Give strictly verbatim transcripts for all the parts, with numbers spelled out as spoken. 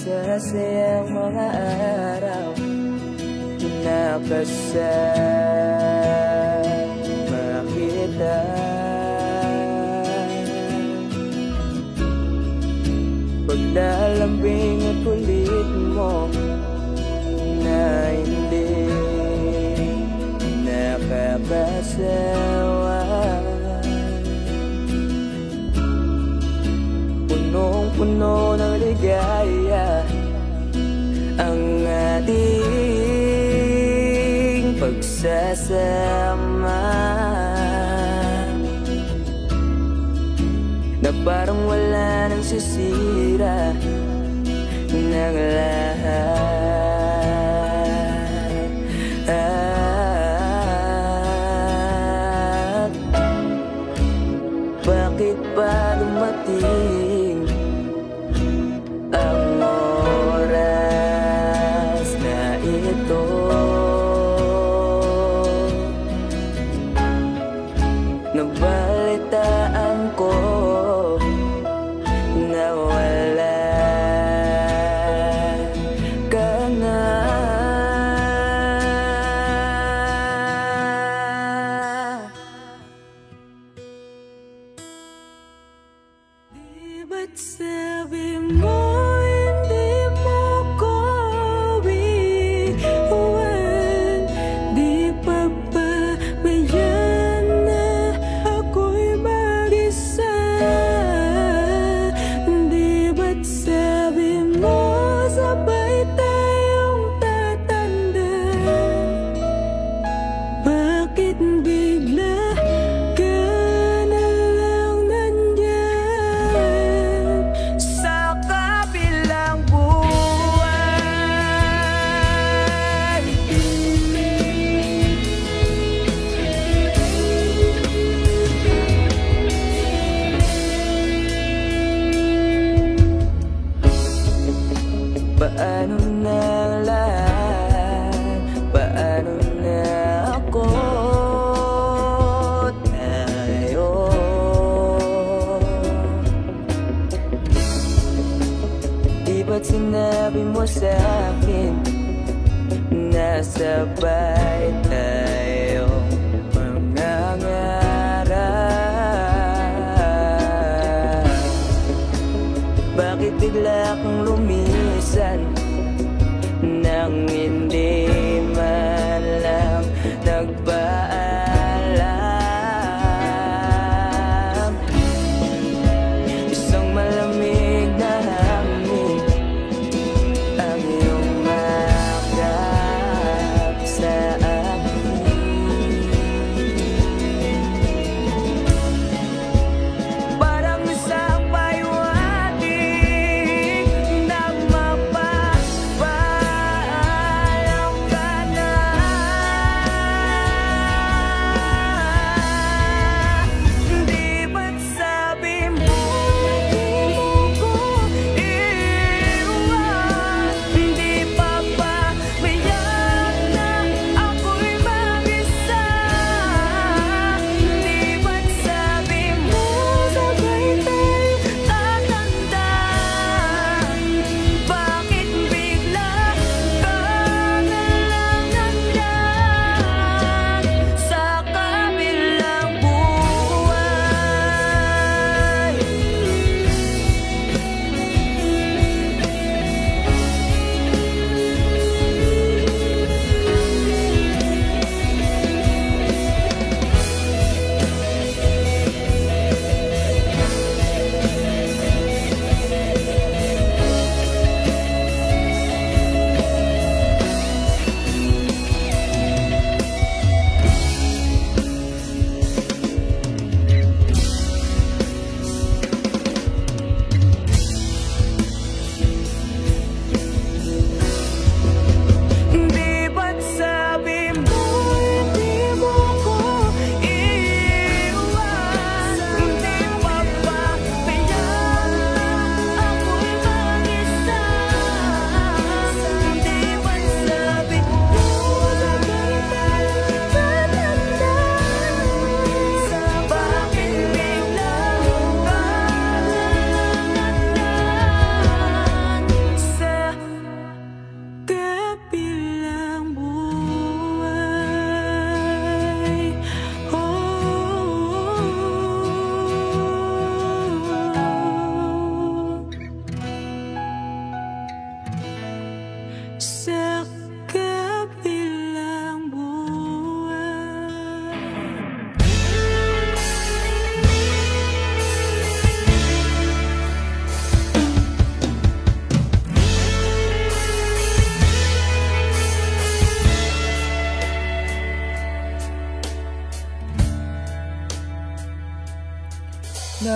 masasayang mga araw nakasama kita. Paglalambing at kulit mo na hindi nakakasawa, punong-puno ng ligaya ang ating pagsasama, na parang wala nang sisira ng lahat. At bakit ba dumating ang oras na ito? Nabalitaan ko na wala ka na. Di ba't sabi mo hindi mo ko iwan? Di pa ba mayan na ako'y mag-isa? Di ba't sabi mo sabay tayong tatanda? Bakit bigla ka na lang nandyan sa kabilang buwan? Paano na ang lahat? Paano na ako? Tayo di ba't sinabi mo sa'kin na sabay tayo mangangarap? Bakit bigla kang lumisan nang hindi man lang nagpaalam? Isang malamig na hangin ang iyong makap sa akin, parang isang paywating na mapapaalam ka na.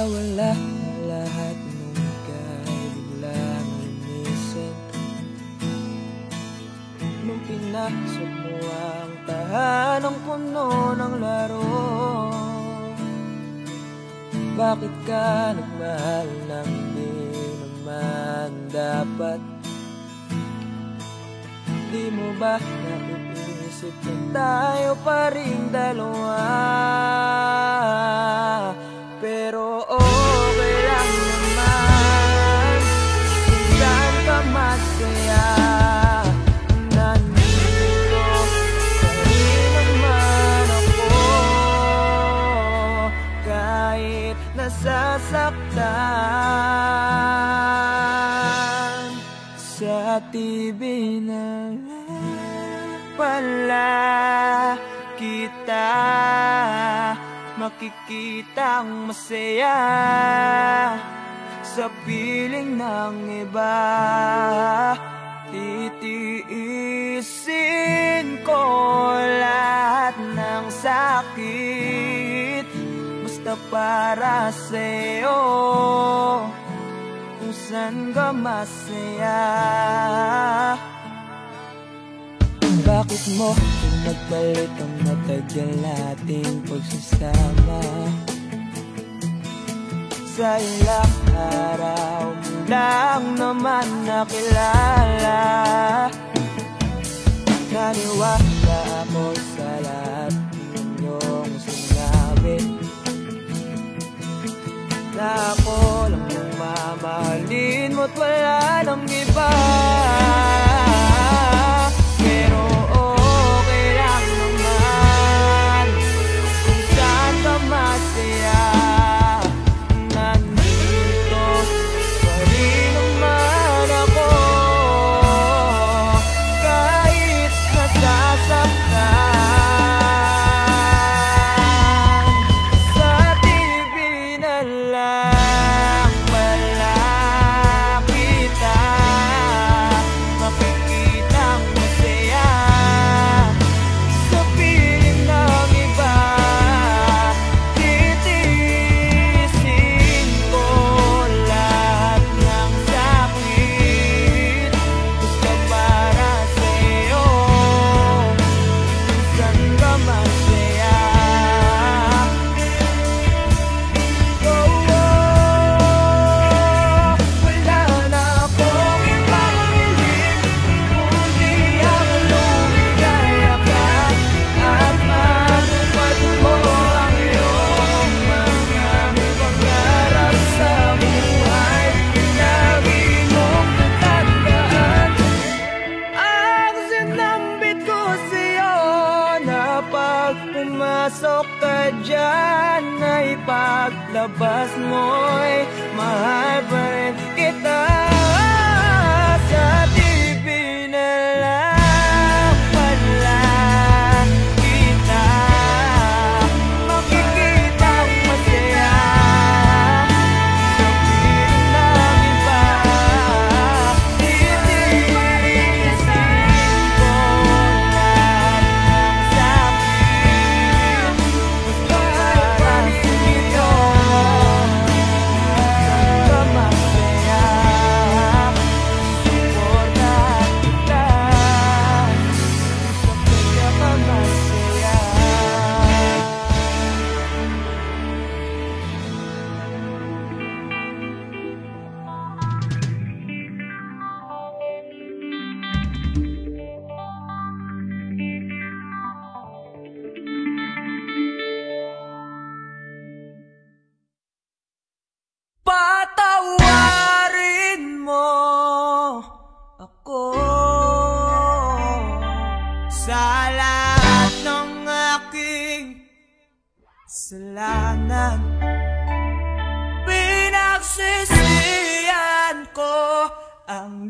nawala na lahat nung ika'y biglang lumisan. Nung pinasok mo ang tahanang puno ng laro, bakit ka nagmahal nang di naman dapat? Di mo ba naiisip na tayo pa rin dalawa? Pero okay lang naman kung saan ka masaya. Nandito pa rin naman ako kahit nasasaktan. Sa T V na pala kita makikitang masaya sa piling ng iba. Titiisin ko lahat ng sakit basta para sa'yo, kung saan ka masaya. Bakit mo nagpalit ang matagal nating pagsasama? Sa ilang araw mo lang naman nakilala. Naniwala ako sa lahat ng iyong sinabi, na ako lang yung mamahalin mo't wala nang iba. Pero okay lang naman kung saan ka masaya. Nandito pa rin naman ako kahit nasasaktan. Sa T V na lang pala kita makikitang masaya sa piling ng iba. Titiisin ko lahat ng sakit basta para sa'yo, kung saan ka masaya. Oh, oh, wala na akong ibang hiling kundi ang lumigaya ka at matupad mo ang iyong mga pangarap sa buhay. Lagi mong tatandaan ang sinambit ko sa'yo, na pag pumasok ka dyan ay paglabas mo'y mahal pa rin kita. Sa T V na lang pala kita makikitang masaya sa piling ng iba. Titiisin ko lahat ng sakit basta para sa'yo, kung saan ka masaya. Suporta kita sa pinakamasaya. Patawarin mo ako sa lahat ng aking kasalanan. Pinagsisihan ko ang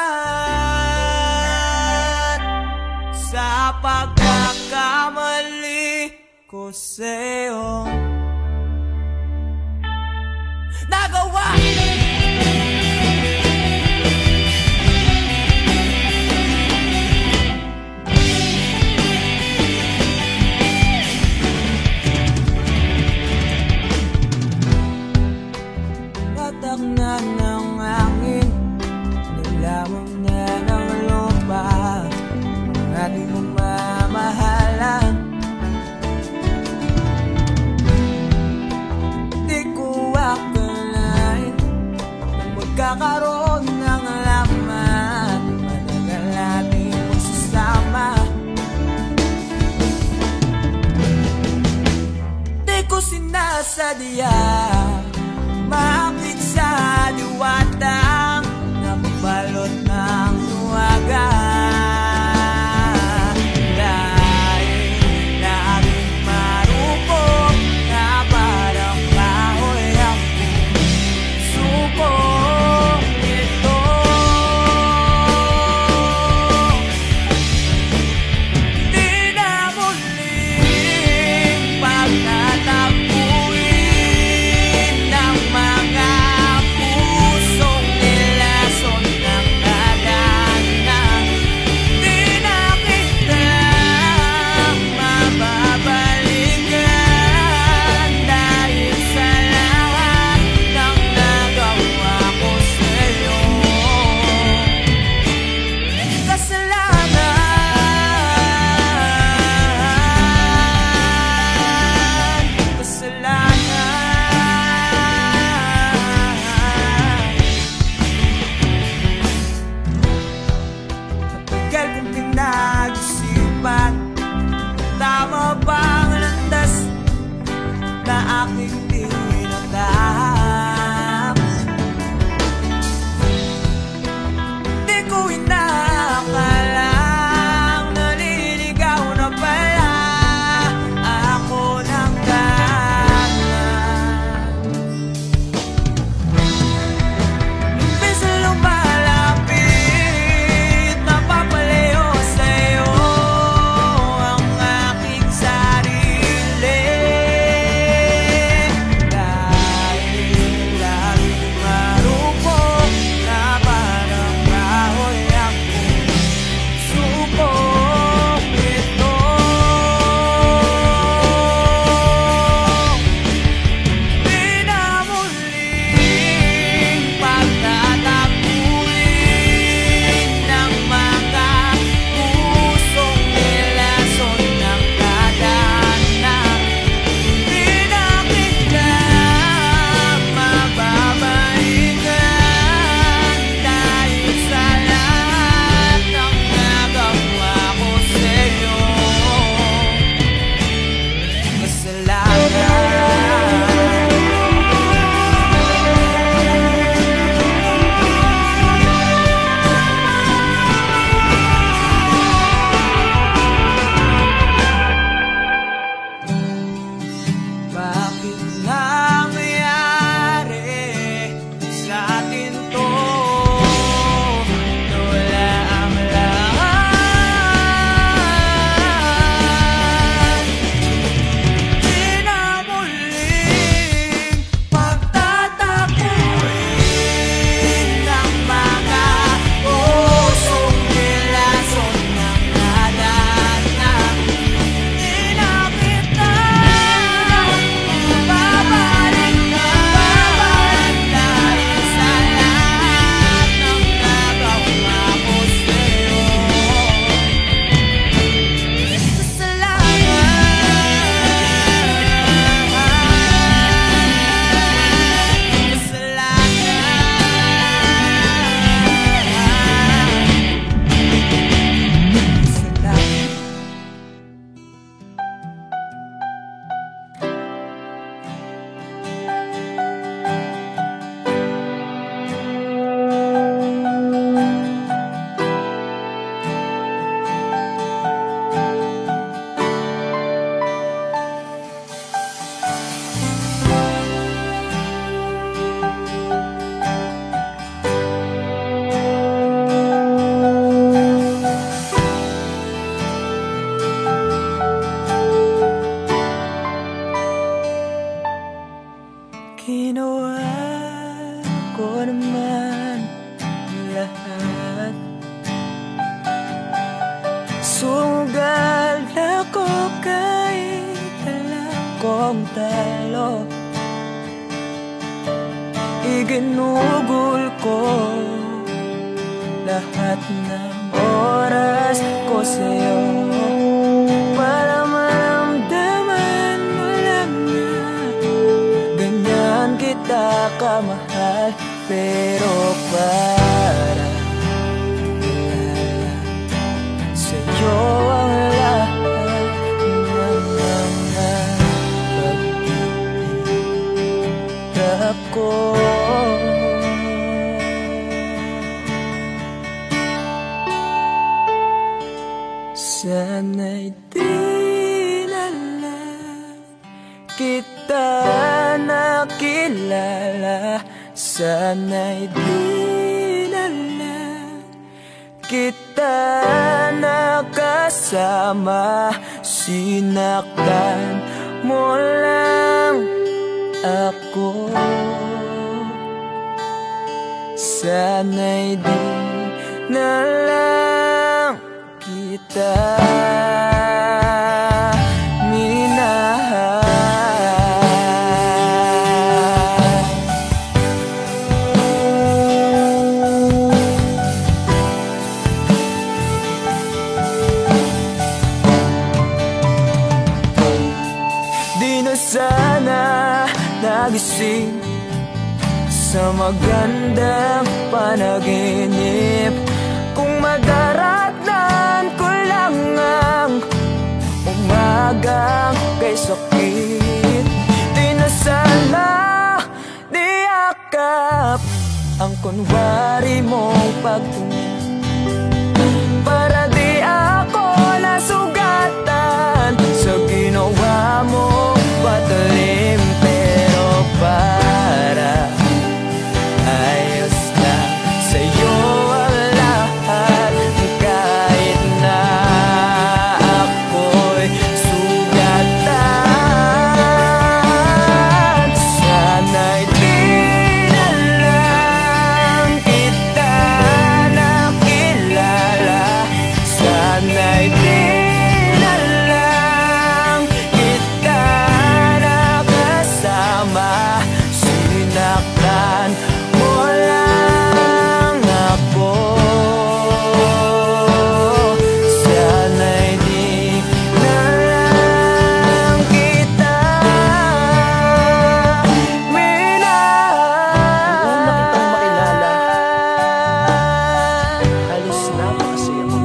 lahat sa pagkakamali ko sa'yo. Nagawa nagkaroon ng laman, matagal nating magsasama. Di ko sinasadya maakit sa diwata na mabalot ng luwaga. Tama bang landas na aking tinatahak? Di ko inakalang naliligaw na pala ako ng kanan. Imbes na lumalapit, napapalayo sa'yo ang aking sarili. Dahil laging marupok na parang kahoy akong subok ito. Di na muling pagtatapuin ng mga pusong nilason ng kadahanan. Di na kita mababalikan dahil sa lahat ng nagawa ko sa'yo. Kasalanan. Bakit nangyari sa atin to? Wala ang lahat. Di na muling pagtatapuin ng mga pusong nilason ng kadahanan. Di na kita babalikan dahil sa lahat ng nagawa ko sa'yo. Ginawa ko naman lahat. Sugal ako kahit alam kong talo. Iginugol ko lahat ng oras ko sa'yo para maramdaman mo lang na ganyan kita kamahal. Pero pa Sana'y di na lang kita nakilala. Sana'y di na lang kita nakasama. Sinaktan mo lang ako. Sana'y di na lang kita minahal. Di na sana nagising sa magandang panaginip kung madaratnan ko lang ang umagang kay sakit. Di na sana niyakap ang kunwari mong pagtingin para di ako nasugatan sa ginawa mong patalim. Pero para ayos na sa'yo ang lahat, kahit na ako'y sugatan. Sana'y di na lang kita nakilala. Sana'y di na lang kita nakasama. Sinaktan mo lang ako. Sana'y di na lang kita minahal. Noong una kitang makilala, halos napakasaya mo.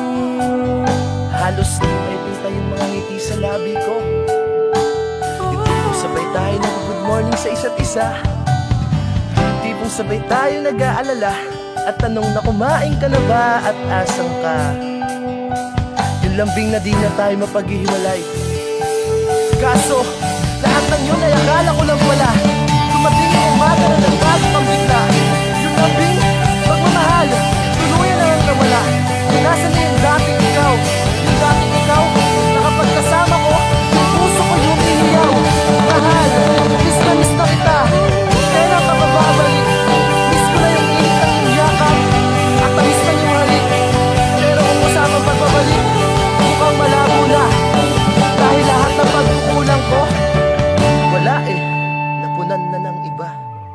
Halos di may pinta yung mga ngiti sa labi ko. Yung tipong sabay tayo nag-good morning sa isa't isa. Yung tipong sabay tayo nag-aalala at tanong na kumain ka na ba at asan ka. Yung lambing na di na tayo mapaghihiwalay. Kaso, lahat ng yun ay akala ko lang pala. Dumating yung umaga na nagbago kang bigla. Yung lambing, pagmamahal, tuluyan na lang nawala. Nasaan na yung dating ikaw? Yung dating ikaw, na kapag kasama ko, yung puso ko yung ihiyaw. Mahal, miss na miss na kita. Kailan ka mababalik? Miss ko na yung init ng iyong yakap at tamis na yung halik. Pero kung usamang pagbabalik, mukhang malabo na. Dahil lahat ng pagkukulang ko, wala eh, napunan na ng iba.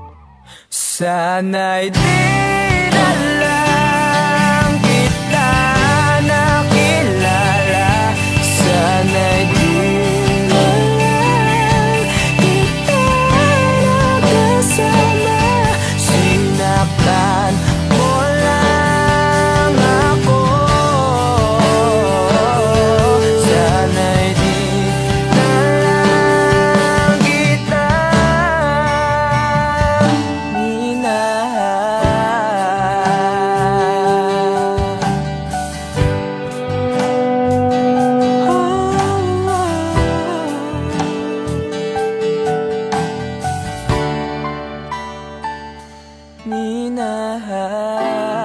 Sana'y di na lang kita nakilala. Sana'y di na lang kita nakasama. Sinaktan mo lang ako. Sana'y di na lang kita minahal.